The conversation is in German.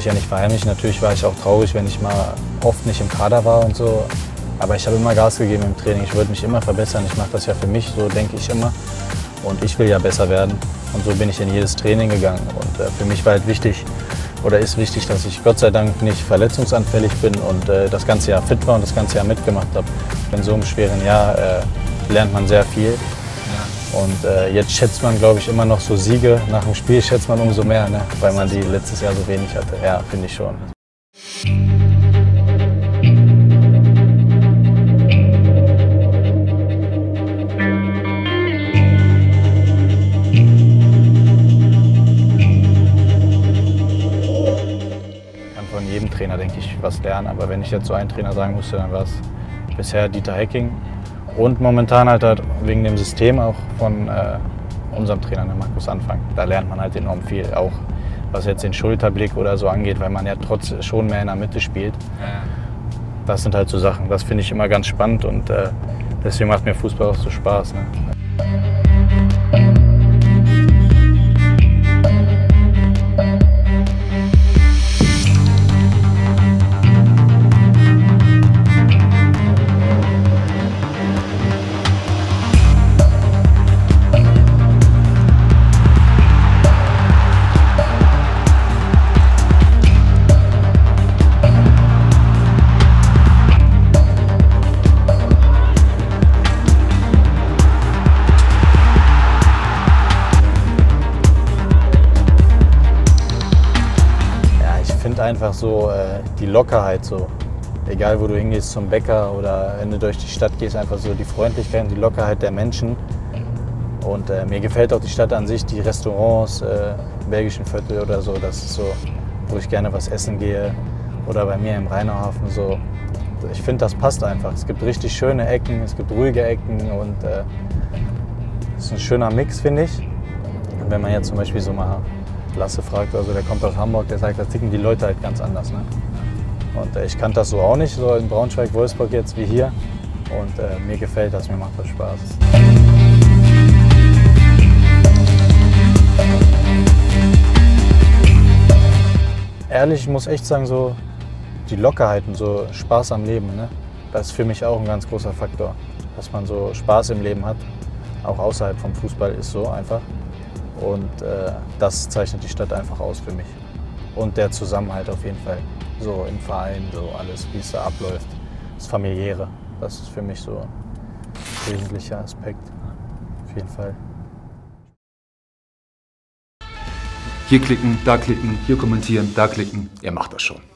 ich ja nicht verheimlichen. Natürlich war ich auch traurig, wenn ich mal oft nicht im Kader war und so. Aber ich habe immer Gas gegeben im Training. Ich wollte mich immer verbessern. Ich mache das ja für mich, so denke ich immer. Und ich will ja besser werden. Und so bin ich in jedes Training gegangen. Und für mich war halt wichtig, oder ist wichtig, dass ich Gott sei Dank nicht verletzungsanfällig bin und das ganze Jahr fit war und das ganze Jahr mitgemacht habe. In so einem schweren Jahr lernt man sehr viel. Und jetzt schätzt man, glaube ich, immer noch so Siege. Nach dem Spiel schätzt man umso mehr, ne? Weil man die letztes Jahr so wenig hatte. Ja, finde ich schon. Von jedem Trainer, denke ich, was lernen. Aber wenn ich jetzt so einen Trainer sagen musste, dann war es bisher Dieter Hecking. Und momentan halt wegen dem System auch von unserem Trainer, Markus Anfang. Da lernt man halt enorm viel, auch was jetzt den Schulterblick oder so angeht, weil man ja trotzdem schon mehr in der Mitte spielt. Das sind halt so Sachen, das finde ich immer ganz spannend und deswegen macht mir Fußball auch so Spaß. Ne? Einfach so die Lockerheit, so egal wo du hingehst, zum Bäcker oder wenn du durch die Stadt gehst, einfach so die Freundlichkeit und die Lockerheit der Menschen. Und mir gefällt auch die Stadt an sich, die Restaurants, im belgischen Viertel oder so, das ist so, wo ich gerne was essen gehe oder bei mir im Rheinauhafen so. Ich finde, das passt einfach. Es gibt richtig schöne Ecken, es gibt ruhige Ecken und es ist ein schöner Mix, finde ich. Und wenn man jetzt zum Beispiel so mal Lasse fragt, also der kommt aus Hamburg, der sagt, da ticken die Leute halt ganz anders. Ne? Und ich kannte das so auch nicht, so in Braunschweig, Wolfsburg jetzt wie hier. Und mir gefällt das, mir macht das Spaß. Ehrlich, ich muss echt sagen, so die Lockerheiten, so Spaß am Leben, ne? Das ist für mich auch ein ganz großer Faktor. Dass man so Spaß im Leben hat, auch außerhalb vom Fußball ist so einfach. Und das zeichnet die Stadt einfach aus für mich. Und der Zusammenhalt auf jeden Fall. So im Verein, so alles, wie es da abläuft. Das Familiäre, das ist für mich so ein wesentlicher Aspekt. Auf jeden Fall. Hier klicken, hier kommentieren, da klicken. Ihr macht das schon.